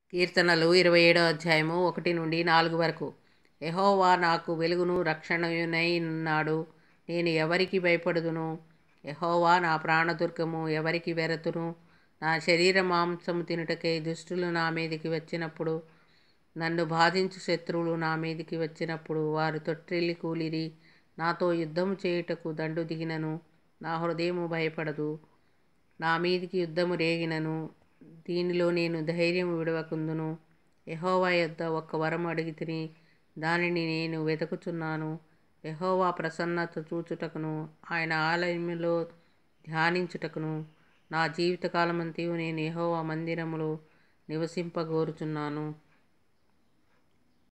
కీర్తనలు 27వ అధ్యాయము 1-4 వరకు. యెహోవా నాకు వెలుగును రక్షణయునై ఉన్నాడు. నేను ఎవరికి భయపడుదును? యెహోవా నా ప్రాణదుర్గము, ఎవరికి వెరతును? నా శరీర మాంసము తినుటకై దుష్టులు నా మీదికి వచ్చినప్పుడు, నన్ను బాధించు శత్రువులు నా మీదికి వచ్చినప్పుడు, వారు తొట్టిల్లి కూలిరి. నాతో యుద్ధము చేయుటకు దండు దిగినను నా హృదయము భయపడదు. నా మీదికి యుద్ధము రేగినను దీనిలో నేను ధైర్యము విడవకుందును. యెహోవా యొద్ద ఒక్క వరము అడిగితిని, దానిని నేను వెతుకుచున్నాను. యెహోవా ప్రసన్నత చూచుటకును, ఆయన ఆలయములో ధ్యానించుటకును. నా జీవితకాలమంతయు నేను యెహోవా మందిరములో నివసింపగోరుచున్నాను.